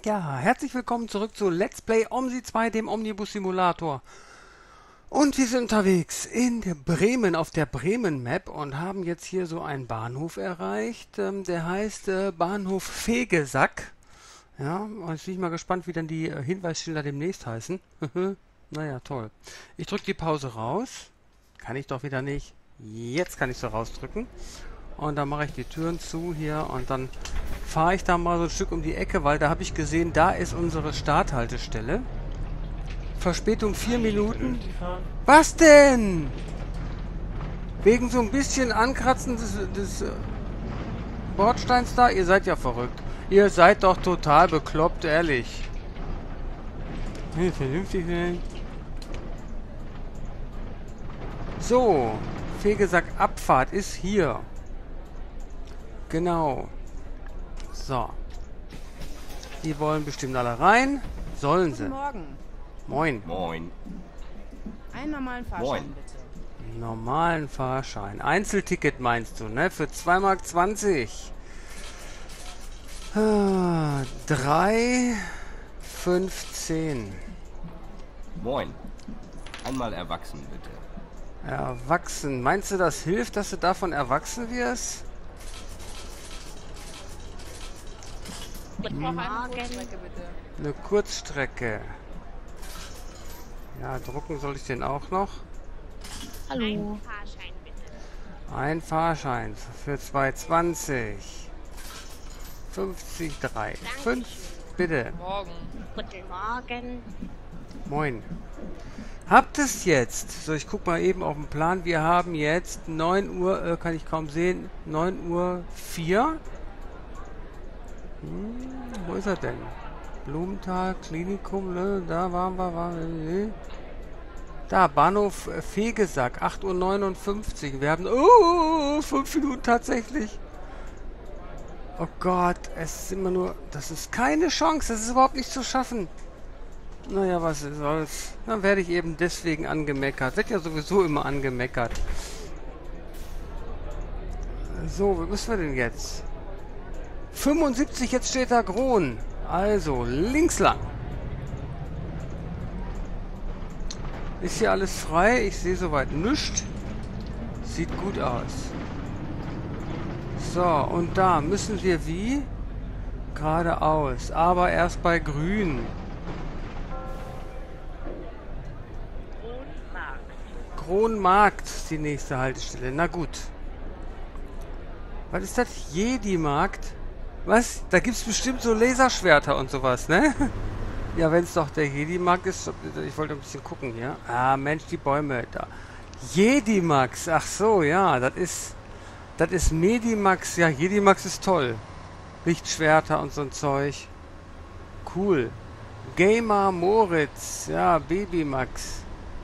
Ja, herzlich willkommen zurück zu Let's Play OMSI 2, dem Omnibus Simulator. Und wir sind unterwegs in Bremen, auf der Bremen Map und haben jetzt hier so einen Bahnhof erreicht. Der heißt Bahnhof Fegesack. Ja, und jetzt bin ich mal gespannt, wie dann die Hinweisschilder demnächst heißen. Naja, toll. Ich drücke die Pause raus. Kann ich doch wieder nicht. Jetzt kann ich so rausdrücken. Und dann mache ich die Türen zu hier und dann fahre ich da mal so ein Stück um die Ecke, weil da habe ich gesehen, da ist unsere Starthaltestelle. Verspätung 4 Minuten. Was denn? Wegen so ein bisschen Ankratzen des Bordsteins da? Ihr seid ja verrückt. Ihr seid doch total bekloppt, ehrlich. Vernünftig sein. So, Fegesack Abfahrt ist hier. Genau. So. Die wollen bestimmt alle rein. Sollen sie. Guten Morgen. Moin. Moin. Einen normalen Fahrschein, Moin. bitte. Normalen Fahrschein. Einzelticket meinst du, ne? Für 2,20 Mark. 3,15. Moin. Einmal erwachsen, bitte. Erwachsen. Meinst du, das hilft, dass du davon erwachsen wirst? Ich brauche eine Kurzstrecke, bitte. Eine Kurzstrecke. Ja, drucken soll ich den auch noch. Hallo. Fahrschein bitte. Ein Fahrschein für 2,20. 50, 3, 5, bitte. Morgen. Guten Morgen. Moin. Habt es jetzt? So, ich guck mal eben auf den Plan. Wir haben jetzt 9 Uhr, kann ich kaum sehen, 9 Uhr 4. Wo ist er denn? Blumenthal, Klinikum, ne? Da waren wir. Da, Bahnhof Fegesack, 8:59 Uhr. Wir haben, 5 Minuten tatsächlich. Oh Gott, es ist immer nur, das ist keine Chance, das ist überhaupt nicht zu schaffen. Naja, was soll's. Dann werde ich eben deswegen angemeckert. Wird ja sowieso immer angemeckert. So, wo müssen wir denn jetzt? 75, jetzt steht da Kron. Also, links lang. Ist hier alles frei? Ich sehe soweit nichts. Sieht gut aus. So, und da müssen wir wie? Geradeaus. Aber erst bei grün. Kronmarkt ist die nächste Haltestelle. Na gut. Was ist das? Jedi-Markt? Was? Da gibt es bestimmt so Laserschwerter und sowas, ne? Ja, wenn es doch der Jedi-Markt ist. Ich wollte ein bisschen gucken hier. Ah, Mensch, die Bäume da. Jedi-Max. Ach so, ja. Das ist Medimax. Ja, Jedi-Max ist toll. Lichtschwerter und so ein Zeug. Cool. Gamer Moritz. Ja, Babymax.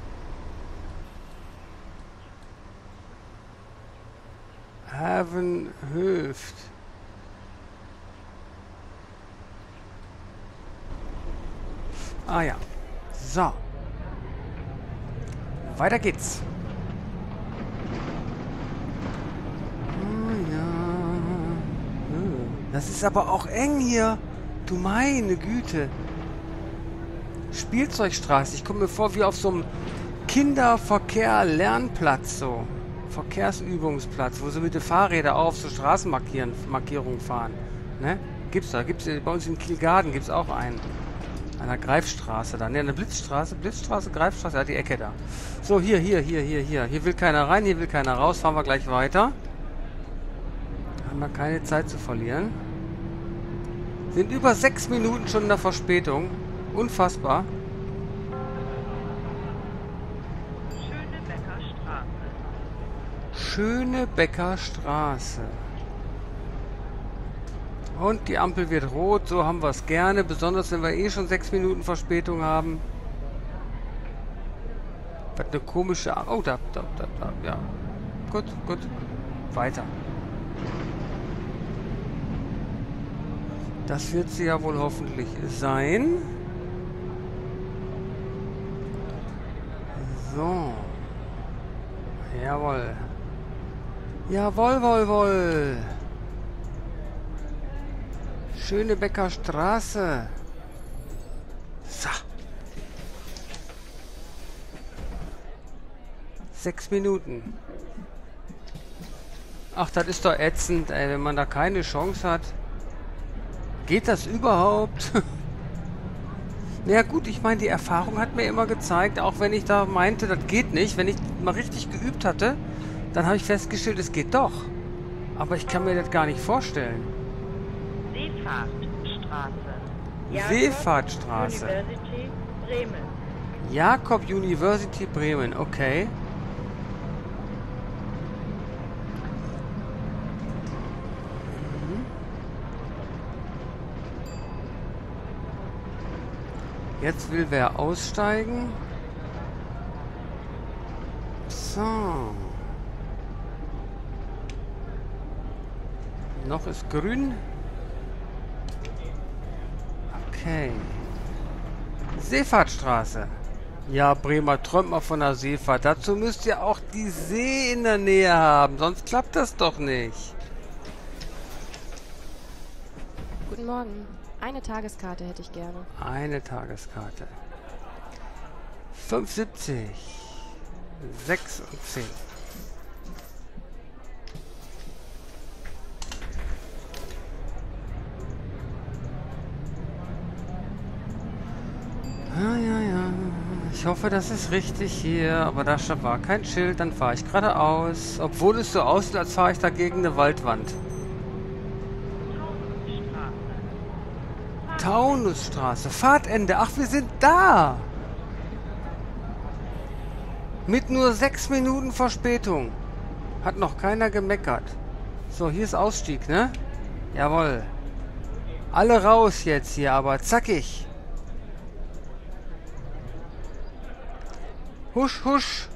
Havenhöft. Ah ja. So. Weiter geht's. Oh ja. Das ist aber auch eng hier. Du meine Güte. Spielzeugstraße. Ich komme mir vor wie auf so einem Kinderverkehr-Lernplatz so. Verkehrsübungsplatz, wo sie mit den Fahrrädern auf so Straßenmarkierungen fahren. Ne? Gibt's da. Gibt's bei uns in Kielgarten gibt's auch einen. An der Greifstraße da. Ne, eine Blitzstraße, Greifstraße, ja, die Ecke da. So, hier. Hier will keiner rein, hier will keiner raus. Fahren wir gleich weiter. Haben wir keine Zeit zu verlieren. Sind über 6 Minuten schon in der Verspätung. Unfassbar. Schönebecker Straße. Und die Ampel wird rot, so haben wir es gerne, besonders wenn wir eh schon 6 Minuten Verspätung haben. Was eine komische... Oh, da, ja. Gut. Weiter. Das wird sie ja wohl hoffentlich sein. So. Jawohl. Jawohl. Schönebecker Straße. 6 Minuten. Ach, das ist doch ätzend, ey, wenn man da keine Chance hat. Geht das überhaupt? Ja gut, ich meine, die Erfahrung hat mir immer gezeigt, auch wenn ich da meinte, das geht nicht, wenn ich mal richtig geübt hatte, dann habe ich festgestellt, es geht doch. Aber ich kann mir das gar nicht vorstellen. Seefahrtstraße. Seefahrtstraße. University Bremen. Jakob University Bremen, okay. Jetzt will wer aussteigen. So. Noch ist grün. Okay. Seefahrtstraße. Ja, Bremer, träumt mal von der Seefahrt. Dazu müsst ihr auch die See in der Nähe haben. Sonst klappt das doch nicht. Guten Morgen. Eine Tageskarte hätte ich gerne. Eine Tageskarte. 5,70. 6 und 10. Ja. Ich hoffe, das ist richtig hier. Aber da war kein Schild. Dann fahre ich geradeaus. Obwohl es so aussieht, als fahre ich da gegen eine Waldwand. Taunusstraße. Fahrtende. Ach, wir sind da. Mit nur 6 Minuten Verspätung. Hat noch keiner gemeckert. So, hier ist Ausstieg, ne? Jawohl. Alle raus jetzt hier, aber zackig. Husch, husch.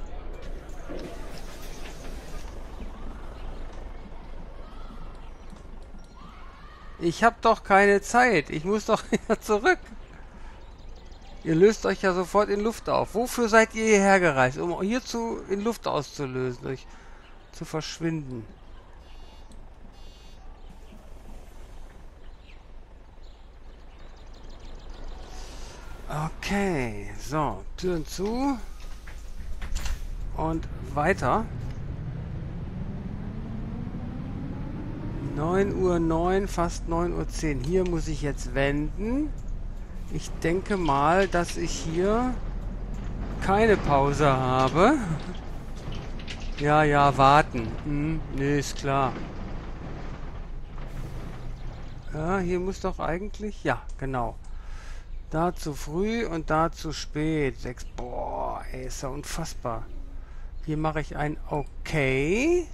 Ich hab doch keine Zeit. Ich muss doch wieder zurück. Ihr löst euch ja sofort in Luft auf. Wofür seid ihr hierher gereist? Um hierzu in Luft auszulösen, euch zu verschwinden. Okay, so, Türen zu. Und weiter. 9:09 Uhr, fast 9:10 Uhr. Hier muss ich jetzt wenden. Ich denke mal, dass ich hier keine Pause habe. Ja, warten. Nee, ist klar. Ja, hier muss doch eigentlich... Ja, genau. Da zu früh und da zu spät. 6. Boah, ey, ist ja unfassbar. Hier mache ich ein Okay.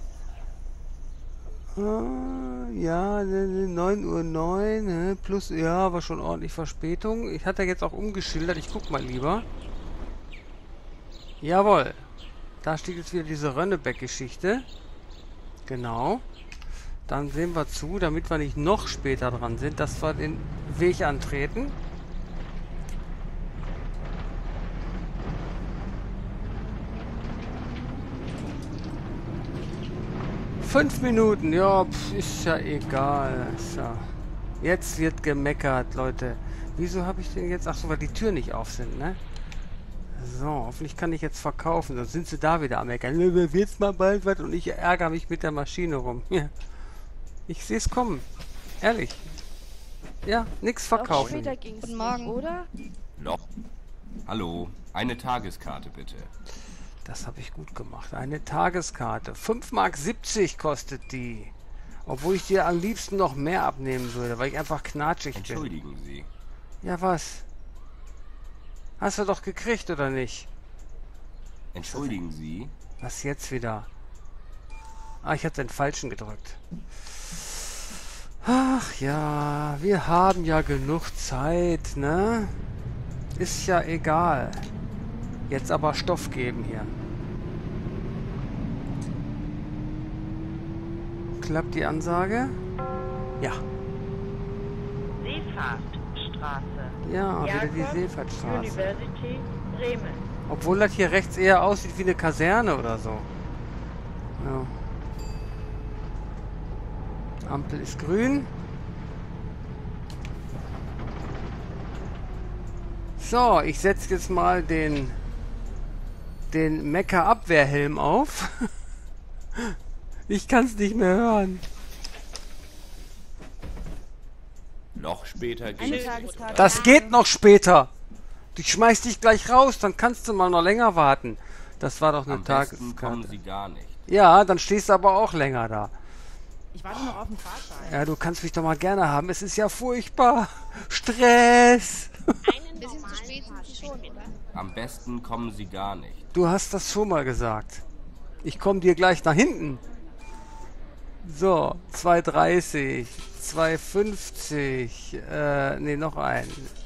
Ja, 9:09 Uhr, plus, ja, war schon ordentlich Verspätung. Ich hatte jetzt auch umgeschildert, ich guck mal lieber. Jawohl. Da steht jetzt wieder diese Rönnebeck-Geschichte. Genau. Dann sehen wir zu, damit wir nicht noch später dran sind, dass wir den Weg antreten. Fünf Minuten, ja, ist ja egal. So. Jetzt wird gemeckert, Leute. Wieso habe ich denn jetzt... Ach so, weil die Türen nicht auf sind, ne? So, hoffentlich kann ich jetzt verkaufen. Sonst sind sie da wieder am Meckern. Wird's mal bald was? Und ich ärgere mich mit der Maschine rum. Ja. Ich sehe es kommen. Ehrlich. Ja, nichts verkaufen. Guten Morgen, oder? Noch. Hallo, eine Tageskarte bitte. Das habe ich gut gemacht. Eine Tageskarte. 5,70 Mark kostet die. Obwohl ich dir am liebsten noch mehr abnehmen würde, weil ich einfach knatschig bin. Entschuldigen Sie. Ja, was? Hast du doch gekriegt, oder nicht? Entschuldigen Sie. Was jetzt wieder? Ah, ich habe den falschen gedrückt. Ach ja, wir haben ja genug Zeit, ne? Ist ja egal. Jetzt aber Stoff geben hier. Klappt die Ansage? Ja. Seefahrtstraße. Ja, wieder die Jakob Seefahrtstraße. University Bremen. Obwohl das hier rechts eher aussieht wie eine Kaserne oder so. Ja. Ampel ist grün. So, ich setze jetzt mal den den Mecha-Abwehrhelm auf. Ich kann es nicht mehr hören. Noch später Eine geht's nicht, Tageskarte. oder? Das geht noch später. Ich schmeiß dich gleich raus, dann kannst du mal noch länger warten. Das war doch eine Am besten kommen Tageskarte. Sie gar nicht. Ja, dann stehst du aber auch länger da. Ich warte noch auf den Fahrschein. Ja, du kannst mich doch mal gerne haben. Es ist ja furchtbar. Stress. Ein bisschen zu spät sind sie schon, oder? Am besten kommen Sie gar nicht. Du hast das schon mal gesagt. Ich komme dir gleich nach hinten. So, 2,30, 2,50, nee, noch ein.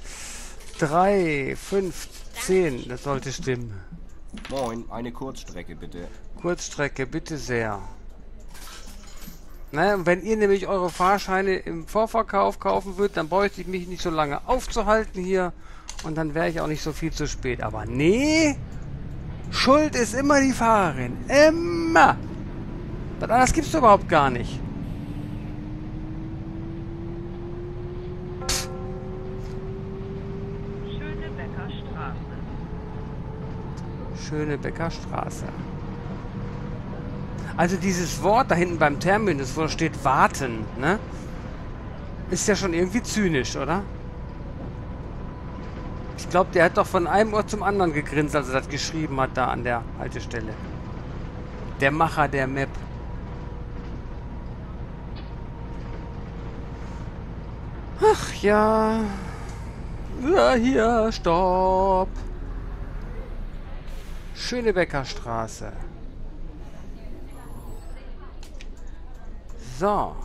3, 5, 10, das sollte stimmen. Moin, eine Kurzstrecke bitte. Kurzstrecke, bitte sehr. Na, und wenn ihr nämlich eure Fahrscheine im Vorverkauf kaufen würdet, dann bräuchte ich mich nicht so lange aufzuhalten hier. Und dann wäre ich auch nicht so viel zu spät. Aber nee, Schuld ist immer die Fahrerin. Immer. Was anderes gibt's überhaupt gar nicht. Schönebecker Straße. Schönebecker Straße. Also dieses Wort da hinten beim Terminus, wo da steht warten, ne? Ist ja schon irgendwie zynisch, oder? Ich glaube, der hat doch von einem Ort zum anderen gegrinst, als er das geschrieben hat da an der Haltestelle. Der Macher der Map. Ach ja. Ja, hier, stopp. Schönebecker Straße. So.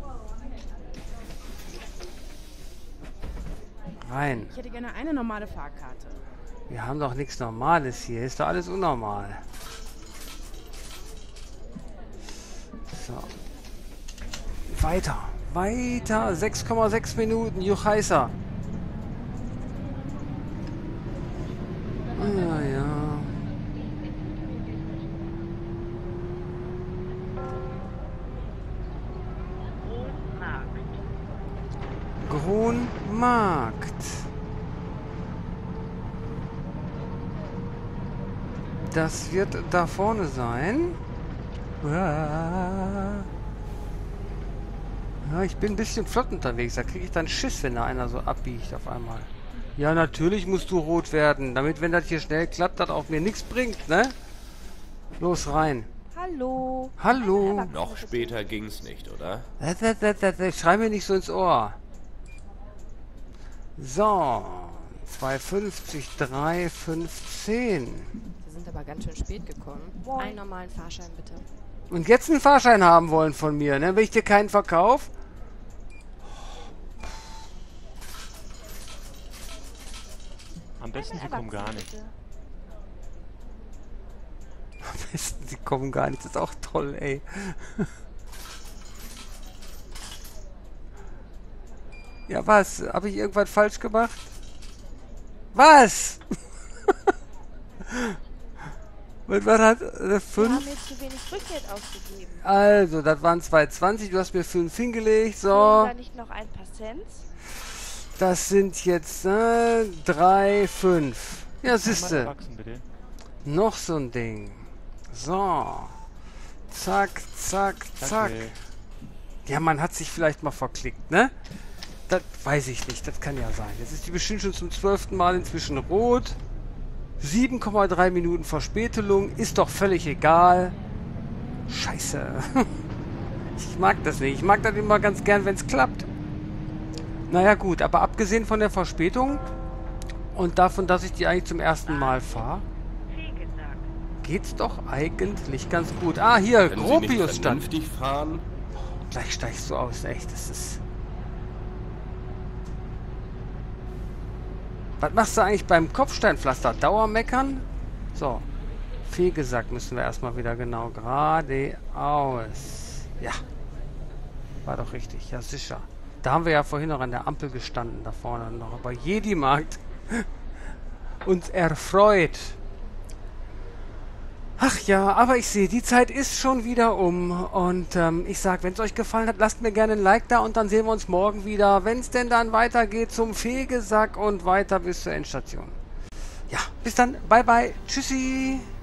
Rein. Ich hätte gerne eine normale Fahrkarte. Wir haben doch nichts Normales hier. Ist doch alles unnormal. So. Weiter. Weiter. 6,6 Minuten. Juchheißer. Ja, ja. Kronmarkt. Das wird da vorne sein. Ja, ich bin ein bisschen flott unterwegs. Da kriege ich dann Schiss, wenn da einer so abbiegt auf einmal. Ja, natürlich musst du rot werden, damit, wenn das hier schnell klappt, das auf mir nichts bringt, ne? Los rein. Hallo. Hallo. Noch später ging's nicht, oder? Schrei mir nicht so ins Ohr. So. 2,50, 3,15. Sie sind aber ganz schön spät gekommen. Einen normalen Fahrschein bitte. Und jetzt einen Fahrschein haben wollen von mir, ne? Wenn ich dir keinen verkaufe. Am besten, Sie kommen gar nicht. Am besten, sie kommen gar nicht. Das ist auch toll, ey. Ja, was? Habe ich irgendwas falsch gemacht? Was? Was hat Wir 5? haben jetzt zu wenig Rückgeld ausgegeben. Also, das waren 2,20. Du hast mir 5 hingelegt. Fehlen So. da nicht noch ein paar Cent? Das sind jetzt 3, 5. Ja, Einmal siehste. erwachsen, bitte. Noch so ein Ding. So. Zack, zack, zack. Danke. Ja, man hat sich vielleicht mal verklickt, ne? Das weiß ich nicht. Das kann ja sein. Jetzt ist die bestimmt schon zum 12. Mal inzwischen rot. 7,3 Minuten Verspätung. Ist doch völlig egal. Scheiße. Ich mag das nicht. Ich mag das immer ganz gern, wenn es klappt. Naja gut, aber abgesehen von der Verspätung und davon, dass ich die eigentlich zum ersten Mal fahre, geht's doch eigentlich ganz gut. Ah, hier, Können Sie nicht Gropius stand. vernünftig fahren? Gleich steigst du aus, echt. Das ist... Was machst du eigentlich beim Kopfsteinpflaster? Dauermeckern? So. Fehlgesagt müssen wir erstmal wieder genau. Geradeaus. Ja. War doch richtig. Ja, sicher. Da haben wir ja vorhin noch an der Ampel gestanden. Da vorne noch. Bei Jedi-Markt. Uns erfreut. Ach ja, aber ich sehe, die Zeit ist schon wieder um. Und ich sag, wenn es euch gefallen hat, lasst mir gerne ein Like da und dann sehen wir uns morgen wieder, wenn es denn dann weitergeht zum Fegesack und weiter bis zur Endstation. Ja, bis dann. Bye, bye. Tschüssi.